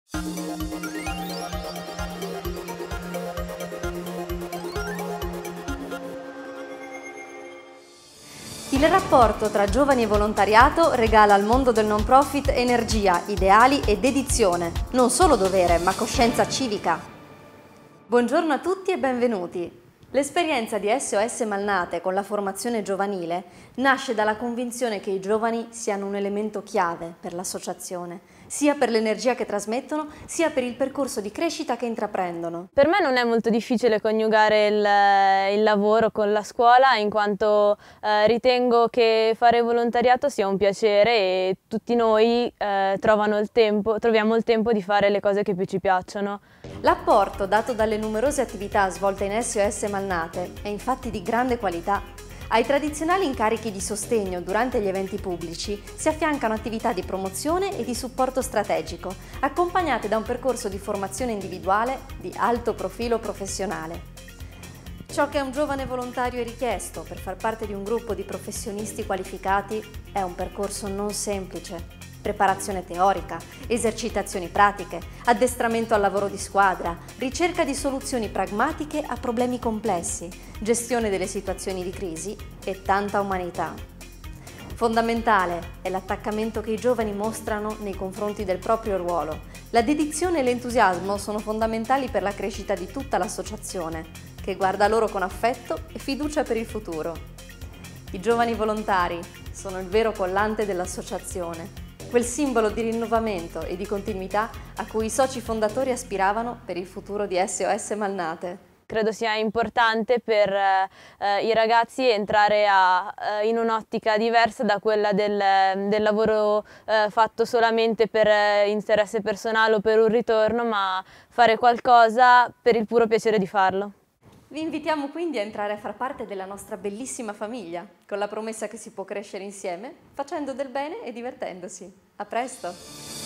Il rapporto tra giovani e volontariato regala al mondo del non profit energia, ideali e dedizione, non solo dovere, ma coscienza civica. Buongiorno a tutti e benvenuti. L'esperienza di SOS Malnate con la formazione giovanile nasce dalla convinzione che i giovani siano un elemento chiave per l'associazione, sia per l'energia che trasmettono, sia per il percorso di crescita che intraprendono. Per me non è molto difficile coniugare il lavoro con la scuola, in quanto ritengo che fare volontariato sia un piacere e tutti noi troviamo il tempo di fare le cose che più ci piacciono. L'apporto dato dalle numerose attività svolte in SOS Malnate è infatti di grande qualità. Ai tradizionali incarichi di sostegno durante gli eventi pubblici si affiancano attività di promozione e di supporto strategico, accompagnate da un percorso di formazione individuale di alto profilo professionale. Ciò che a un giovane volontario è richiesto per far parte di un gruppo di professionisti qualificati è un percorso non semplice. Preparazione teorica, esercitazioni pratiche, addestramento al lavoro di squadra, ricerca di soluzioni pragmatiche a problemi complessi, gestione delle situazioni di crisi e tanta umanità. Fondamentale è l'attaccamento che i giovani mostrano nei confronti del proprio ruolo. La dedizione e l'entusiasmo sono fondamentali per la crescita di tutta l'associazione, che guarda loro con affetto e fiducia per il futuro. I giovani volontari sono il vero collante dell'associazione, quel simbolo di rinnovamento e di continuità a cui i soci fondatori aspiravano per il futuro di SOS Malnate. Credo sia importante per i ragazzi entrare in un'ottica diversa da quella del lavoro fatto solamente per interesse personale o per un ritorno, ma fare qualcosa per il puro piacere di farlo. Vi invitiamo quindi a entrare a far parte della nostra bellissima famiglia, con la promessa che si può crescere insieme, facendo del bene e divertendosi. A presto!